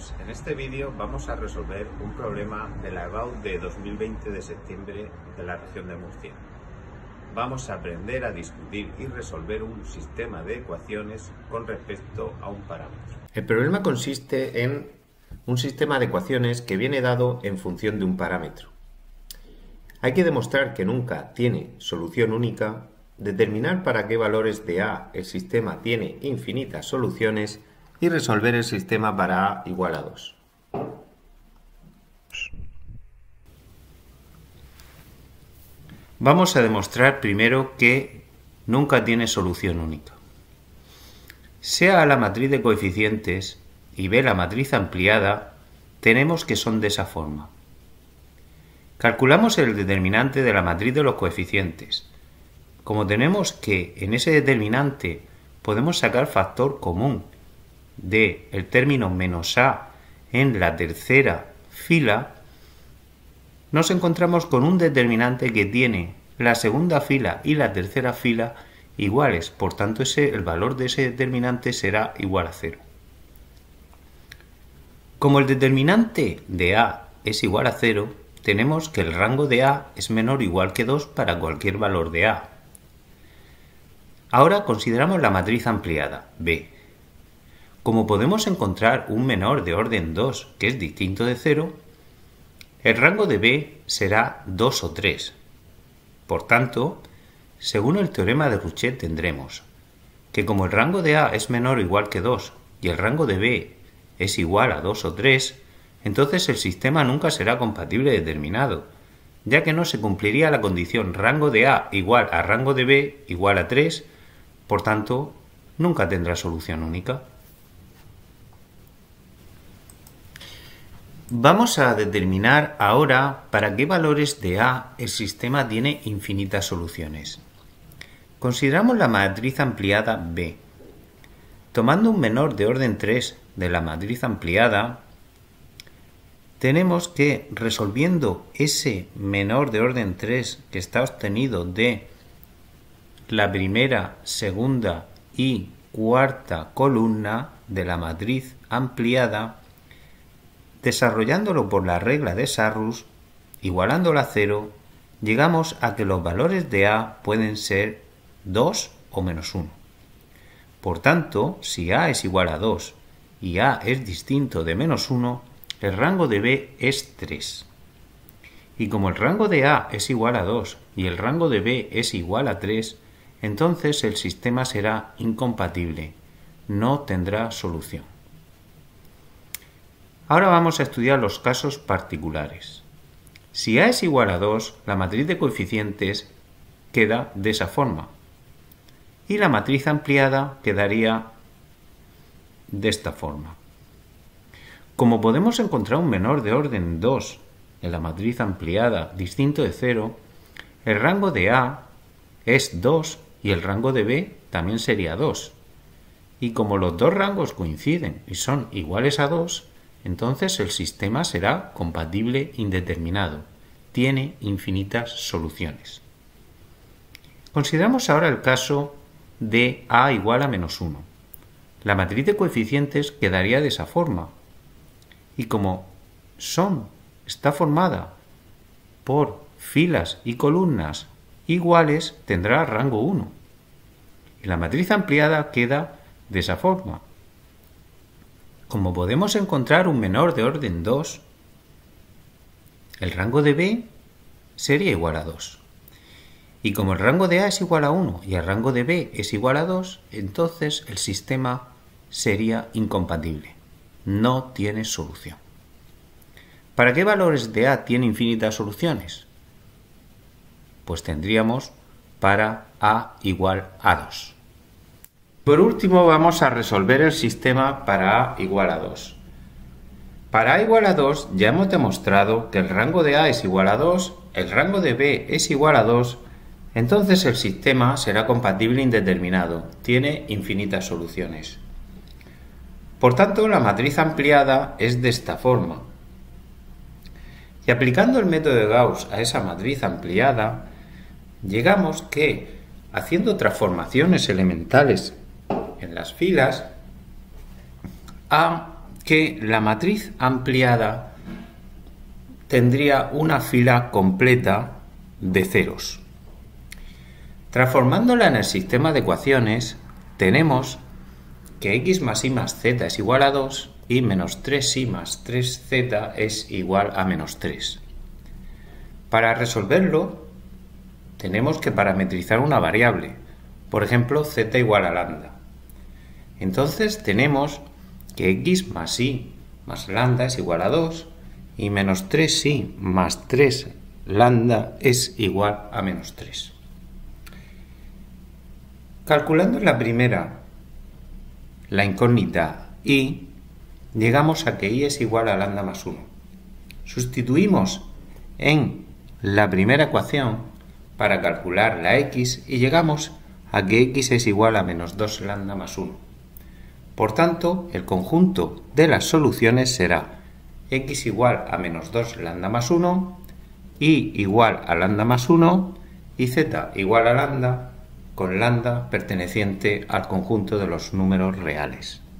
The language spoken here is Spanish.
todos, en este vídeo vamos a resolver un problema de la EBAU de 2020 de septiembre de la región de Murcia. Vamos a aprender a discutir y resolver un sistema de ecuaciones con respecto a un parámetro. El problema consiste en un sistema de ecuaciones que viene dado en función de un parámetro. Hay que demostrar que nunca tiene solución única, determinar para qué valores de A el sistema tiene infinitas soluciones y resolver el sistema para A igual a 2. Vamos a demostrar primero que nunca tiene solución única. Sea A la matriz de coeficientes y B la matriz ampliada, tenemos que son de esa forma. Calculamos el determinante de la matriz de los coeficientes. Como tenemos que en ese determinante podemos sacar factor común de el término menos A en la tercera fila, nos encontramos con un determinante que tiene la segunda fila y la tercera fila iguales, por tanto el valor de ese determinante será igual a 0. Como el determinante de A es igual a 0, tenemos que el rango de A es menor o igual que 2 para cualquier valor de A. Ahora consideramos la matriz ampliada, B. Como podemos encontrar un menor de orden 2 que es distinto de 0, el rango de B será 2 o 3. Por tanto, según el teorema de Ruchet tendremos que como el rango de A es menor o igual que 2 y el rango de B es igual a 2 o 3, entonces el sistema nunca será compatible determinado, ya que no se cumpliría la condición rango de A igual a rango de B igual a 3, por tanto, nunca tendrá solución única. Vamos a determinar ahora para qué valores de A el sistema tiene infinitas soluciones. Consideramos la matriz ampliada B. Tomando un menor de orden 3 de la matriz ampliada, tenemos que, resolviendo ese menor de orden 3 que está obtenido de la primera, segunda y cuarta columna de la matriz ampliada, desarrollándolo por la regla de Sarrus, igualándola a 0, llegamos a que los valores de A pueden ser 2 o menos 1. Por tanto, si A es igual a 2 y A es distinto de menos 1, el rango de B es 3. Y como el rango de A es igual a 2 y el rango de B es igual a 3, entonces el sistema será incompatible, no tendrá solución. Ahora vamos a estudiar los casos particulares. Si A es igual a 2, la matriz de coeficientes queda de esa forma. Y la matriz ampliada quedaría de esta forma. Como podemos encontrar un menor de orden 2 en la matriz ampliada distinto de 0, el rango de A es 2 y el rango de B también sería 2. Y como los dos rangos coinciden y son iguales a 2, entonces el sistema será compatible indeterminado. Tiene infinitas soluciones. Consideramos ahora el caso de A igual a menos 1. La matriz de coeficientes quedaría de esa forma. Y como está formada por filas y columnas iguales, tendrá rango 1. Y la matriz ampliada queda de esa forma. Como podemos encontrar un menor de orden 2, el rango de B sería igual a 2. Y como el rango de A es igual a 1 y el rango de B es igual a 2, entonces el sistema sería incompatible. No tiene solución. ¿Para qué valores de A tiene infinitas soluciones? Pues tendríamos para A igual a 2. Por último, vamos a resolver el sistema para A igual a 2. Para A igual a 2 ya hemos demostrado que el rango de A es igual a 2, el rango de B es igual a 2, entonces el sistema será compatible indeterminado, tiene infinitas soluciones. Por tanto, la matriz ampliada es de esta forma. Y aplicando el método de Gauss a esa matriz ampliada, llegamos que, haciendo transformaciones elementales en las filas, A que la matriz ampliada tendría una fila completa de ceros. Transformándola en el sistema de ecuaciones, tenemos que x más y más z es igual a 2 y menos 3y más 3z es igual a menos 3. Para resolverlo, tenemos que parametrizar una variable, por ejemplo, z igual a lambda. Entonces tenemos que x más y más lambda es igual a 2 y menos 3y más 3 lambda es igual a menos 3. Calculando en la primera la incógnita y, llegamos a que y es igual a lambda más 1. Sustituimos en la primera ecuación para calcular la x y llegamos a que x es igual a menos 2 lambda más 1. Por tanto, el conjunto de las soluciones será x igual a menos 2 lambda más 1, y igual a lambda más 1 y z igual a lambda con lambda perteneciente al conjunto de los números reales.